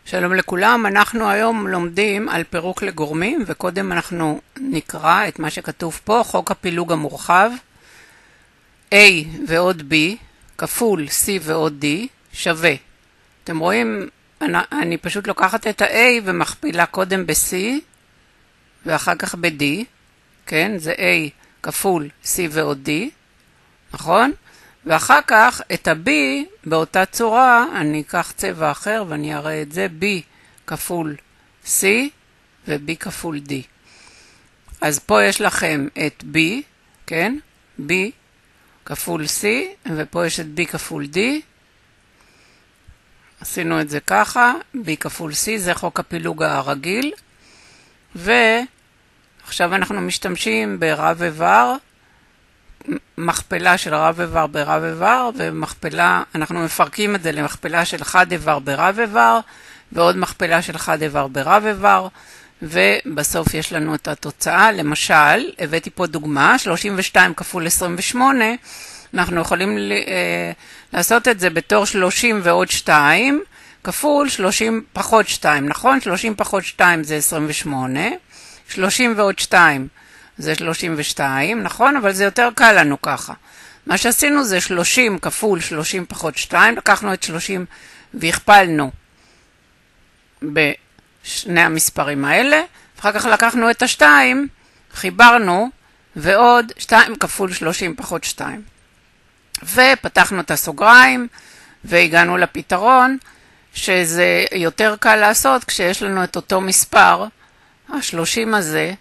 שלום לכולם, אנחנו היום לומדים על פירוק לגורמים, וקודם אנחנו נקרא את מה שכתוב פה, חוק הפילוג המורחב. A ועוד B כפול C ועוד D שווה. אתם רואים, אני פשוט לוקחת את ה-A ומכפילה קודם ב-C ואחר כך ב-D, כן? זה A כפול C ועוד D, נכון? ואחר כך את ה-B באותה צורה, אני אקח צבע אחר ואני אראה את זה, B כפול C ו-B כפול D. אז פה יש לכם את B, כן? B כפול C, ופה יש את B כפול D. עשינו את זה ככה, B כפול C, זה חוק הפילוג הרגיל. ועכשיו אנחנו משתמשים ברב איבר, מכפלה של רב איבר ברב איבר, ומכפלה, אנחנו מפרקים את זה למכפלה של חד איבר ברב איבר, ועוד מכפלה של חד איבר ברב איבר, ובסוף יש לנו את התוצאה. למשל, הבאתי פה דוגמה, 32 כפול 28, אנחנו יכולים לעשות את זה בתור 30 ועוד 2, כפול 30 פחות 2, נכון? 30 פחות 2 זה 28, 30 ועוד 2 זה 32, נכון? אבל זה יותר קל לנו ככה. מה שעשינו זה 30 כפול 30 פחות 2, לקחנו את 30 והכפלנו בשני המספרים האלה, ואחר כך לקחנו את ה-2, חיברנו, ועוד 2 כפול 30 פחות 2. ופתחנו את הסוגריים, והגענו לפתרון, שזה יותר קל לעשות כשיש לנו את אותו מספר, ה-30 הזה,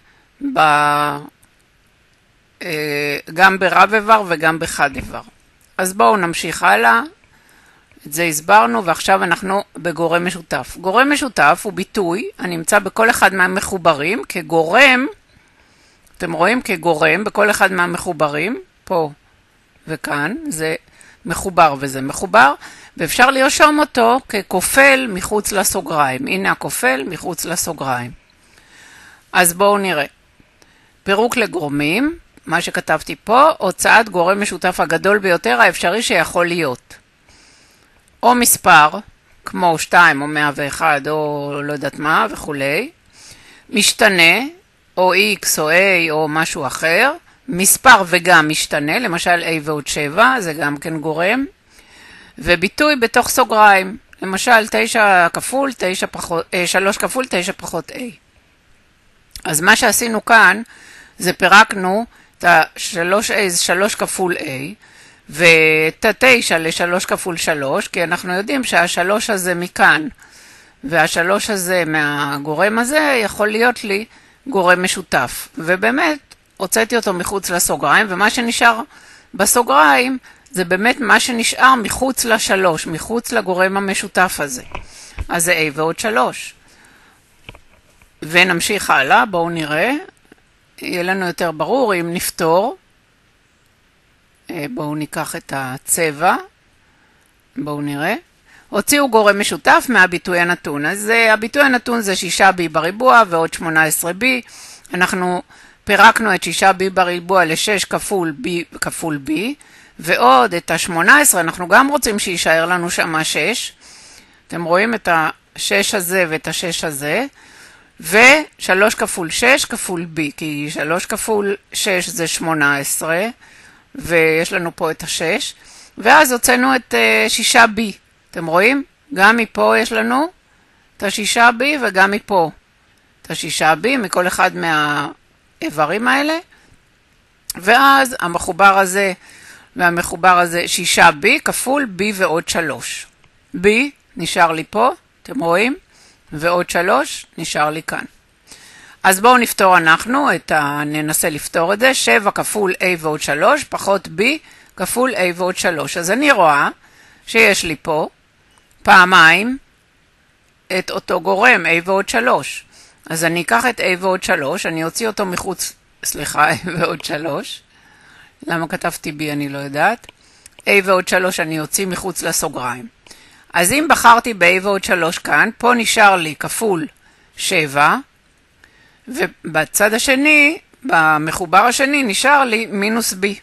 גם ברב איבר וגם בחד איבר. אז בואו נמשיך הלאה. את זה הסברנו, ועכשיו אנחנו בגורם משותף. גורם משותף הוא ביטוי הנמצא בכל אחד מהמחוברים כגורם, אתם רואים כגורם בכל אחד מהמחוברים, פה וכאן, זה מחובר וזה מחובר, ואפשר לרשום אותו ככופל מחוץ לסוגריים. הנה הכופל מחוץ לסוגריים. אז בואו נראה. פירוק לגורמים, מה שכתבתי פה, הוצאת גורם משותף הגדול ביותר האפשרי שיכול להיות. או מספר, כמו 2 או 101 או לא יודעת מה וכולי, משתנה, או X או A או משהו אחר, מספר וגם משתנה, למשל A ועוד 7, זה גם כן גורם, וביטוי בתוך סוגריים, למשל 9 כפול 9 פחות, 3 כפול 9 פחות A. אז מה שעשינו כאן, זה פירקנו את ה-3A זה 3 כפול A, ואת ה-9 ל-3 כפול 3, כי אנחנו יודעים שה-3 הזה מכאן, וה-3 הזה מהגורם הזה יכול להיות לי גורם משותף. ובאמת, הוצאתי אותו מחוץ לסוגריים, ומה שנשאר בסוגריים, זה באמת מה שנשאר מחוץ ל-3, מחוץ לגורם המשותף הזה. אז זה A ועוד 3. ונמשיך הלאה, בואו נראה. יהיה לנו יותר ברור אם נפתור. בואו ניקח את הצבע. בואו נראה. הוציאו גורם משותף מהביטוי הנתון. אז הביטוי הנתון זה 6b בריבוע ועוד 18b. אנחנו פירקנו את 6b בריבוע ל-6 כפול b כפול b. ועוד את ה-18 אנחנו גם רוצים שישאר לנו שם 6. אתם רואים את ה-6 הזה ואת ה-6 הזה. ו-3 כפול 6 כפול b, כי 3 כפול 6 זה 18, ויש לנו פה את ה-6, ואז הוצאנו את 6b. אתם רואים? גם מפה יש לנו את ה-6b וגם מפה את ה-6b, מכל אחד מהאיברים האלה, ואז המחובר הזה והמחובר הזה 6b כפול b ועוד 3. b נשאר לי פה, אתם רואים? ועוד 3 נשאר לי כאן. אז בואו נפתור אנחנו, ננסה לפתור את זה, 7 כפול a ועוד 3 פחות b כפול a ועוד 3. אז אני רואה שיש לי פה פעמיים את אותו גורם a ועוד 3. אז אני אקח את a ועוד 3, אני אוציא אותו מחוץ, סליחה, a ועוד 3. למה כתבתי b אני לא יודעת. a ועוד 3 אני אוציא מחוץ לסוגריים. אז אם בחרתי ב-a ועוד 3 כאן, פה נשאר לי כפול 7, ובצד השני, במחובר השני, נשאר לי מינוס b.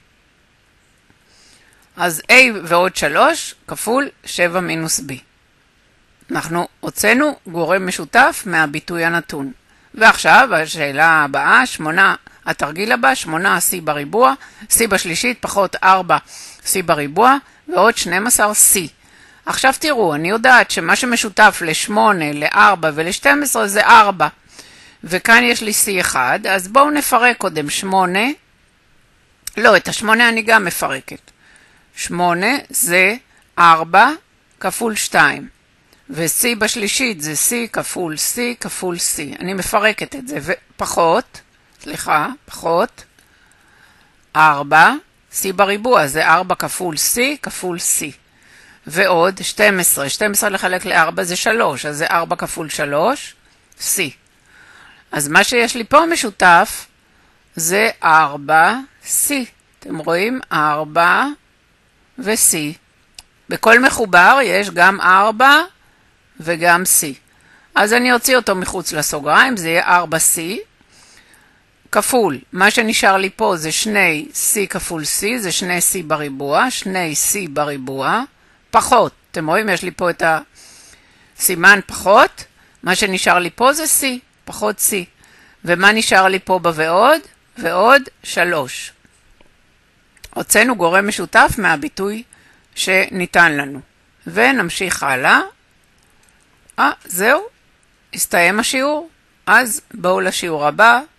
אז a ועוד 3 כפול 7 מינוס b. אנחנו הוצאנו גורם משותף מהביטוי הנתון. ועכשיו השאלה הבאה, התרגיל הבא, 8c בריבוע, c בשלישית פחות 4c בריבוע ועוד 12c. עכשיו תראו, אני יודעת שמה שמשותף ל-8, ל-4 ול-12 זה 4. וכאן יש לי c1, אז בואו נפרק קודם 8. לא, את ה-8 אני גם מפרקת. 8 זה 4 כפול 2. ו-c בשלישית זה c כפול c כפול c. אני מפרקת את זה. ופחות, פחות 4, c בריבוע זה 4 כפול c כפול c. ועוד 12. 12 לחלק ל-4 זה 3, אז זה 4 כפול 3, c. אז מה שיש לי פה משותף זה 4c. אתם רואים? 4 ו-c. בכל מחובר יש גם 4 וגם c. אז אני אוציא אותו מחוץ לסוגריים, זה יהיה 4c. כפול, מה שנשאר לי פה זה 2c כפול c, זה 2c בריבוע, 2c בריבוע, פחות. אתם רואים? יש לי פה את הסימן פחות. מה שנשאר לי פה זה c, פחות c. ומה נשאר לי פה בוועוד? ועוד 3. הוצאנו גורם משותף מהביטוי שניתן לנו. ונמשיך הלאה. זהו, הסתיים השיעור. אז בואו לשיעור הבא.